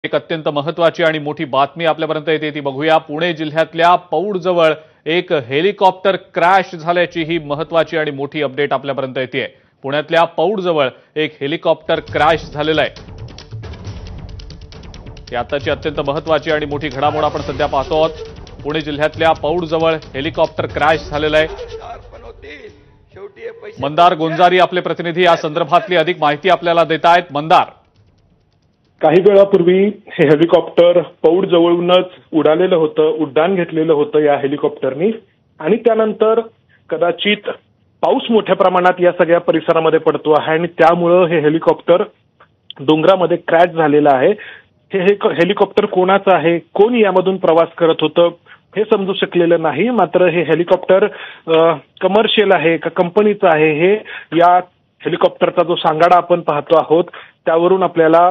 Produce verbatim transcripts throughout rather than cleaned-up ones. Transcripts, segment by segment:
एक अत्यंत महत्त्वाची आणि मोठी बातमी आपल्यापर्यंत येते ती बघूया। पुणे जिल्ह्यातल्या पौडजवळ एक हेलिकॉप्टर क्रॅश झाल्याची ही महत्त्वाची आणि मोठी अपडेट आपल्यापर्यंत येते। पुण्यातल्या पौडजवळ एक हेलिकॉप्टर क्रॅश झालेला आहे। ही आताची अत्यंत महत्त्वाची आणि मोठी घडामोड आपण सध्या पाहतो आहोत। पुणे जिल्ह्यातल्या पौडजवळ हेलिकॉप्टर क्रॅश झालेला आहे। मंदार गोंजारी आपले प्रतिनिधी या संदर्भातली अधिक माहिती आपल्याला देत आहेत। मंदार, काही वेळापूर्वी हे हेलिकॉप्टर पौड जवळूनच उडालेलं होतं, उड्डाण घेतलेलं होतं या हेलिकॉप्टरनी आणि त्यानंतर कदाचित पाऊस मोठ्या प्रमाणात या सगळ्या परिसरामध्ये पडतो आहे आणि त्यामुळे हे हेलिकॉप्टर डोंगरामध्ये क्रॅश झालेलं आहे। हे हेलिकॉप्टर कोणाचं आहे, कोण यामधून प्रवास करत होतं हे समजू शकलेलं नाही। मात्र हे हेलिकॉप्टर कमर्शियल आहे का कंपनीचं आहे हे या हेलिकॉप्टरचा जो सांगाडा आपण पाहतो आहोत त्यावरून आपल्याला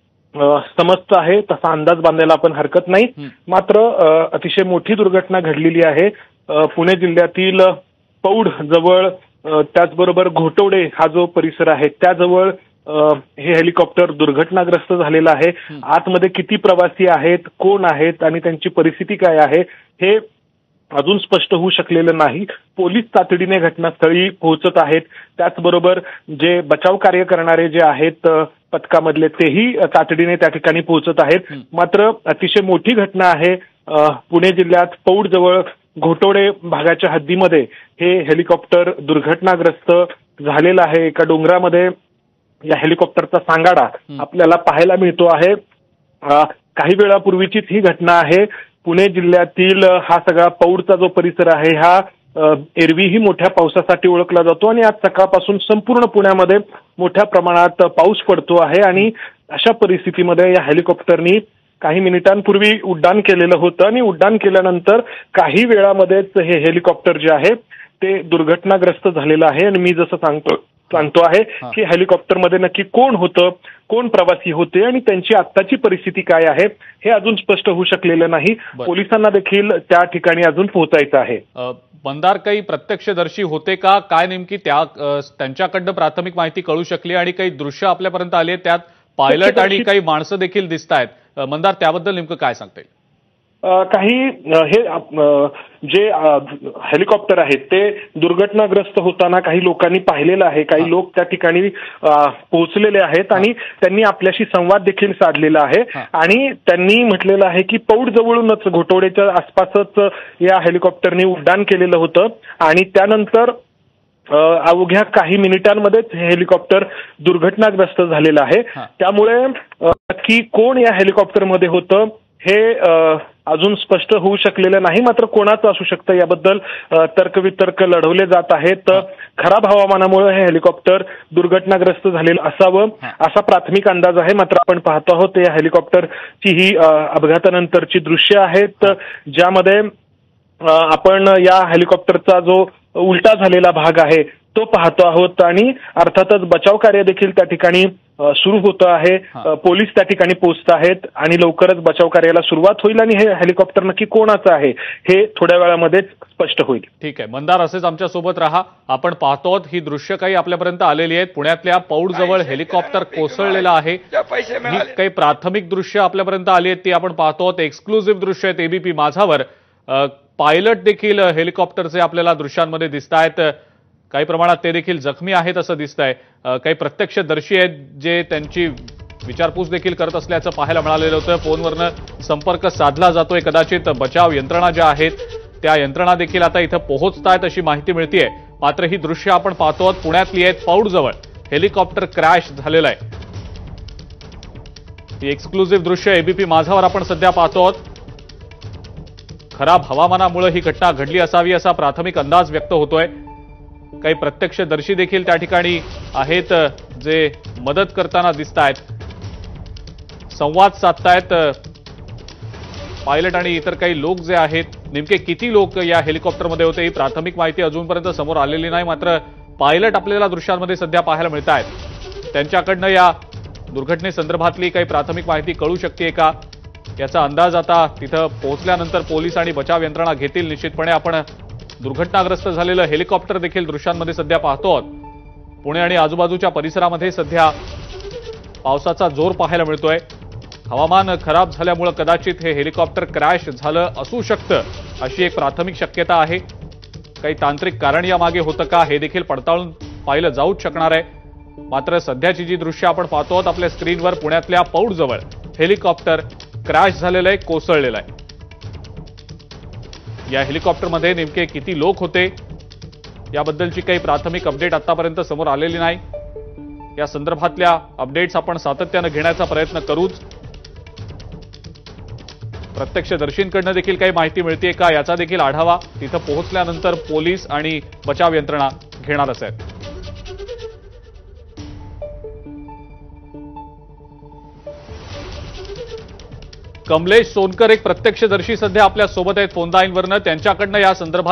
समजतं आहे, तसा अंदाज बांधायला आपण हरकत नाही। मात्र अतिशय मोठी दुर्घटना घडलेली आहे पुणे जिल्ह्यातील पौड जवळ, त्याचबरोबर घोटवडे हा जो परिसर आहे त्याजवळ हे हेलिकॉप्टर दुर्घटनाग्रस्त झालेलं आहे। आतमध्ये किती प्रवासी आहेत, कोण आहेत आणि त्यांची परिस्थिती काय आहे हे अजून स्पष्ट होऊ शकलेलं नाही। पोलीस तातडीने घटनास्थळी पोहोचत आहेत, त्याचबरोबर जे बचाव कार्य करणारे जे आहेत पथकामधले तेही तातडीने त्या ठिकाणी पोहोचत आहेत। मात्र अतिशय मोठी घटना आहे पुणे जिल्ह्यात पौड जवळ घोटवडे भागाच्या हद्दीमध्ये हे हेलिकॉप्टर दुर्घटनाग्रस्त झालेलं आहे। एका डोंगरामध्ये या हेलिकॉप्टरचा सांगाडा आपल्याला पाहायला मिळतो आहे। काही वेळापूर्वीचीच ही घटना आहे। पुणे जिल्ह्यातील हा सगळा पौडचा जो परिसर आहे हा एरवीही मोठ्या पावसासाठी ओळखला जातो आणि आज सकाळपासून संपूर्ण पुण्यामध्ये मोठ्या प्रमाणात पाऊस पडतो आहे आणि अशा परिस्थितीमध्ये या हेलिकॉप्टरनी काही मिनिटांपूर्वी उड्डाण केलेलं होतं आणि उड्डाण केल्यानंतर काही वेळामध्येच हे हेलिकॉप्टर जे आहे ते दुर्घटनाग्रस्त झालेलं आहे। आणि मी जसं सांगतो सांगतो आहे की हेलिकॉप्टरमध्ये नक्की कोण होतं, कोण प्रवासी होते आणि त्यांची आत्ताची परिस्थिती काय आहे हे अजून स्पष्ट होऊ शकलेलं नाही। पोलिसांना देखील त्या ठिकाणी अजून पोहोचायचं आहे। मंदार, काही प्रत्यक्षदर्शी होते का, काय नेमकी त्या त्यांच्याकडनं प्राथमिक माहिती कळू शकली आणि काही दृश्य आपल्यापर्यंत आले, त्यात पायलट आणि काही माणसं देखील दिसत आहेत। मंदार, त्याबद्दल नेमकं काय सांगता येईल? काही हे जे हेलिकॉप्टर आहेत ते दुर्घटनाग्रस्त होताना काही लोकांनी पाहिलेलं आहे। काही लोक त्या ठिकाणी पोहोचलेले आहेत आणि त्यांनी आपल्याशी संवाद देखील साधलेला आहे आणि त्यांनी म्हटलेलं आहे की पौड जवळूनच घोटवडेच्या आसपासच या हेलिकॉप्टरने उड्डाण केलेलं होतं आणि त्यानंतर अवघ्या काही मिनिटांमध्येच हे हेलिकॉप्टर दुर्घटनाग्रस्त झालेलं आहे। त्यामुळे नक्की कोण या हेलिकॉप्टरमध्ये होतं हे अजून स्पष्ट होऊ शकलेलं नाही। मात्र कोणाचं असू शकतं याबद्दल तर्कवितर्क लढवले जात आहेत। खराब हवामानामुळे हे हेलिकॉप्टर दुर्घटनाग्रस्त झालेलं असावं असा प्राथमिक अंदाज आहे। मात्र आपण पाहतो आहोत या हेलिकॉप्टरची ही अपघातानंतरची दृश्य आहेत ज्यामध्ये आपण या हेलिकॉप्टरचा जो उलटा झालेला भाग आहे तो पाहतो आहोत आणि अर्थातच बचाव कार्य देखील त्या ठिकाणी सुरू होतं आहे। पोलीस त्या ठिकाणी पोहोचत आहेत आणि लवकरच बचाव कार्याला सुरुवात होईल आणि हे हेलिकॉप्टर नक्की कोणाचं आहे हे थोड्या वेळामध्ये स्पष्ट होईल। ठीक आहे मंदार, असेच आमच्या सोबत राहा। आपण पाहतो ही दृश्य काही आपल्यापर्यंत आलेली आहेत। पुण्यातल्या पौड जवळ हेलिकॉप्टर कोसळलेलं आहे। ही काही प्राथमिक दृश्य आपल्यापर्यंत आली आहेत ती आपण पाहतो। एक्सक्लुझिव्ह दृश्य आहेत एबीपी माझावर। पायलट देखील हेलिकॉप्टरचे आपल्याला दृश्यांमध्ये दिसत आहेत। काही प्रमाणात ते देखील जखमी आहेत असं दिसतंय। काही प्रत्यक्षदर्शी आहेत जे त्यांची विचारपूस देखील करत असल्याचं पाहायला मिळालेलं होतं। फोनवरनं संपर्क साधला जातोय। कदाचित बचाव यंत्रणा ज्या आहेत त्या यंत्रणा देखील आता इथं पोहोचतायत अशी माहिती मिळतेय। मात्र ही दृश्य आपण पाहतो पुण्यातली आहेत। पौडजवळ हेलिकॉप्टर क्रॅश झालेलं आहे। ही एक्सक्लुझिव्ह दृश्य एबीपी माझावर आपण सध्या पाहतो आहोत। खराब हवामानामुळे ही घटना घडली असावी असा प्राथमिक अंदाज व्यक्त होतोय। काही प्रत्यक्षदर्शी देखील त्या ठिकाणी आहेत जे मदत करताना दिसत आहेत, संवाद साधतायत। पायलट आणि इतर काही लोक जे आहेत, नेमके किती लोक या हेलिकॉप्टरमध्ये होते ही प्राथमिक माहिती अजूनपर्यंत समोर आलेली नाही। मात्र पायलट आपल्याला दृश्यांमध्ये सध्या पाहायला मिळत आहेत। त्यांच्याकडनं या दुर्घटनेसंदर्भातली काही प्राथमिक माहिती कळू शकते का याचा अंदाज आता तिथं पोहोचल्यानंतर पोलीस आणि बचाव यंत्रणा घेतील निश्चितपणे। आपण दुर्घटनाग्रस्त झालेलं हेलिकॉप्टर देखील दृश्यांमध्ये सध्या पाहतो आहोत। पुणे आणि आजूबाजूच्या परिसरामध्ये सध्या पावसाचा जोर पाहायला मिळतोय। हवामान खराब झाल्यामुळे कदाचित हे हेलिकॉप्टर क्रॅश झालं असू शकतं अशी एक प्राथमिक शक्यता आहे. काही तांत्रिक कारण यामागे होतं का हे देखील पडताळून पाहिलं जाऊच शकणार आहे. मात्र सध्याची जी दृश्य आपण पाहतो आहोत आपल्या स्क्रीनवर, पुण्यातल्या पौडजवळ हेलिकॉप्टर क्रॅश झालेलं आहे, कोसळलेलं आहे. या हेलिकॉप्टरमध्ये नेमके किती लोक होते याबद्दलची काही प्राथमिक अपडेट आतापर्यंत समोर आलेली नाही. या संदर्भातल्या अपडेट्स आपण सातत्यानं घेण्याचा प्रयत्न करूच. प्रत्यक्षदर्शींकडनं देखील काही माहिती मिळते का याचा देखील आढावा तिथं पोहोचल्यानंतर पोलीस आणि बचाव यंत्रणा घेणारच आहेत. कमलेश सोनकर एक प्रत्यक्षदर्शी सध्या आपल्या सोबत आहेत फोन लाईनवरनं. त्यांच्याकडनं या संदर्भात